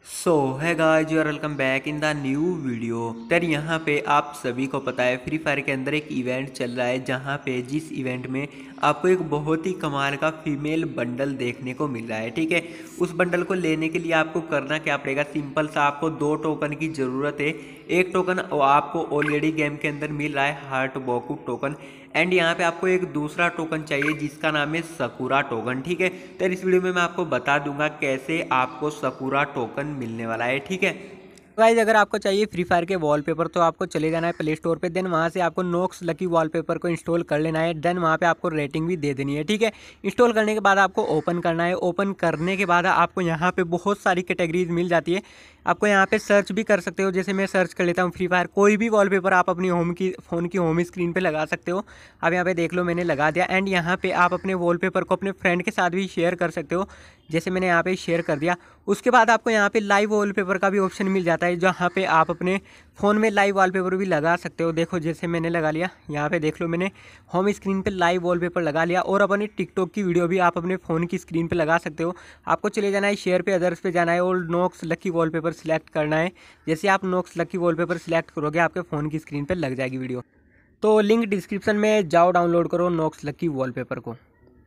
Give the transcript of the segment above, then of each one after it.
सो है guys, you are welcome back in the new video. तर यहाँ पे आप सभी को पता है फ्री फायर के अंदर एक इवेंट चल रहा है, जहाँ पे जिस इवेंट में आपको एक बहुत ही कमाल का फीमेल बंडल देखने को मिल रहा है। ठीक है, उस बंडल को लेने के लिए आपको करना क्या पड़ेगा, सिंपल सा आपको 2 टोकन की ज़रूरत है। एक टोकन आपको ऑलरेडी गेम के अंदर मिल रहा है, हार्ट बोकू टोकन, एंड यहाँ पे आपको एक दूसरा टोकन चाहिए जिसका नाम है सकुरा टोकन। ठीक है, तो इस वीडियो में मैं आपको बता दूंगा कैसे आपको सकुरा टोकन मिलने वाला है। ठीक है गाइज, अगर आपको चाहिए फ्री फायर के वॉलपेपर तो आपको चले जाना है प्ले स्टोर पे, देन वहाँ से आपको नोक्स लकी वॉलपेपर को इंस्टॉल कर लेना है। देन वहाँ पे आपको रेटिंग भी दे देनी है। ठीक है, इंस्टॉल करने के बाद आपको ओपन करना है। ओपन करने के बाद आपको यहाँ पे बहुत सारी कैटेगरीज मिल जाती है। आपको यहाँ पे सर्च भी कर सकते हो, जैसे मैं सर्च कर लेता हूँ फ्री फायर। कोई भी वॉलपेपर आप अपनी फ़ोन की होम स्क्रीन पे लगा सकते हो। आप यहाँ पे देख लो, मैंने लगा दिया। एंड यहाँ पे आप अपने वॉलपेपर को अपने फ्रेंड के साथ भी शेयर कर सकते हो, जैसे मैंने यहाँ पे शेयर कर दिया। उसके बाद आपको यहाँ पे लाइव वॉलपेपर का भी ऑप्शन मिल जाता है, जहाँ पे आप अपने फ़ोन में लाइव वॉलपेपर भी लगा सकते हो। देखो, जैसे मैंने लगा लिया, यहाँ पे देख लो, मैंने होम स्क्रीन पे लाइव वॉलपेपर लगा लिया। और अपनी टिकटॉक की वीडियो भी आप अपने फ़ोन की स्क्रीन पे लगा सकते हो। आपको चले जाना है शेयर पे, अदर्स पे जाना है और नोक्स लकी वॉलपेपर सिलेक्ट करना है। जैसे आप नोक्स लकी वॉलपेपर सिलेक्ट करोगे, आपके फ़ोन की स्क्रीन पर लग जाएगी वीडियो। तो लिंक डिस्क्रिप्शन में जाओ, डाउनलोड करो नोक्स लकी वॉलपेपर को।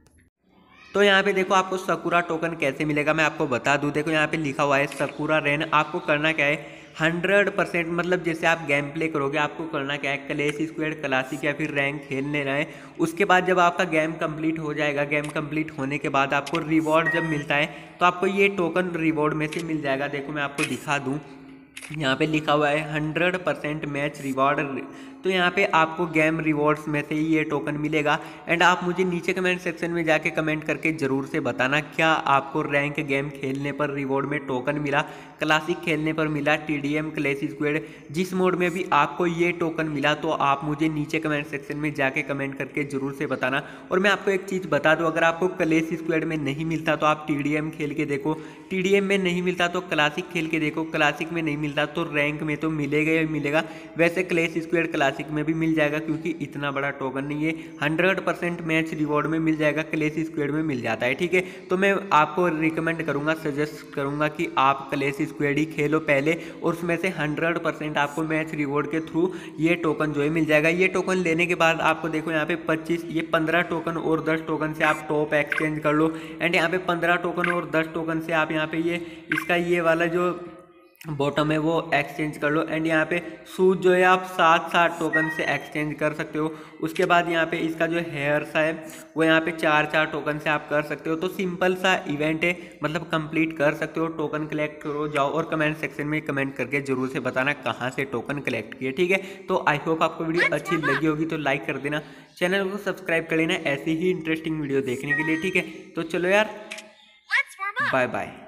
तो यहाँ पे देखो, आपको सकुरा टोकन कैसे मिलेगा मैं आपको बता दूँ। देखो, यहाँ पे लिखा हुआ है सकुरा रेन। आपको करना क्या है, 100% मतलब जैसे आप गेम प्ले करोगे, आपको करना क्या है, क्लैश स्क्वाड क्लासिक या फिर रैंक खेल लेना है। उसके बाद जब आपका गेम कंप्लीट हो जाएगा, गेम कंप्लीट होने के बाद आपको रिवॉर्ड जब मिलता है तो आपको ये टोकन रिवॉर्ड में से मिल जाएगा। देखो, मैं आपको दिखा दूँ, यहाँ पे लिखा हुआ है 100% मैच रिवॉर्ड। तो यहाँ पे आपको गेम रिवॉर्ड्स में से ही ये टोकन मिलेगा। एंड आप मुझे नीचे कमेंट सेक्शन में जाके कमेंट करके ज़रूर से बताना, क्या आपको रैंक गेम खेलने पर रिवॉर्ड में टोकन मिला, क्लासिक खेलने पर मिला, TDM क्लैश स्क्वाड जिस मोड में भी आपको ये टोकन मिला। तो आप मुझे नीचे कमेंट सेक्शन में जाके कमेंट करके ज़रूर से बताना। और मैं आपको एक चीज़ बता दूँ, अगर आपको क्लैश स्क्वाड में नहीं मिलता तो आप TDM खेल के देखो, TDM में नहीं मिलता तो क्लासिक खेल के देखो, क्लासिक में नहीं मिलता तो रैंक में तो मिलेगा ही मिलेगा। वैसे क्लैश स्क्वाड क्लासिक में भी मिल जाएगा, क्योंकि इतना बड़ा टोकन नहीं है। 100% मैच रिवॉर्ड में मिल जाएगा, क्लैश स्क्वाड में मिल जाता है। ठीक है, तो मैं आपको रिकमेंड करूंगा, सजेस्ट करूंगा कि आप क्लैश स्क्वाड ही खेलो पहले, और उसमें से 100% आपको मैच रिवॉर्ड के थ्रू ये टोकन जो है मिल जाएगा। ये टोकन लेने के बाद आपको देखो, यहाँ पे 15 टोकन और 10 टोकन से आप टॉप एक्सचेंज कर लो। एंड यहाँ पे 15 टोकन और 10 टोकन से आप यहाँ पे ये वाला जो बॉटम है वो एक्सचेंज कर लो। एंड यहाँ पे शूज जो है आप 7 टोकन से एक्सचेंज कर सकते हो। उसके बाद यहाँ पे इसका जो हेयर्स है वो यहाँ पे 4 टोकन से आप कर सकते हो। तो सिंपल सा इवेंट है, मतलब कंप्लीट कर सकते हो। टोकन कलेक्ट करो, जाओ और कमेंट सेक्शन में कमेंट करके जरूर से बताना कहाँ से टोकन कलेक्ट किए। ठीक है, तो आई होप आपको वीडियो अच्छी लगी होगी, तो लाइक कर देना, चैनल को सब्सक्राइब कर लेना ऐसी ही इंटरेस्टिंग वीडियो देखने के लिए। ठीक है, तो चलो यार, बाय बाय।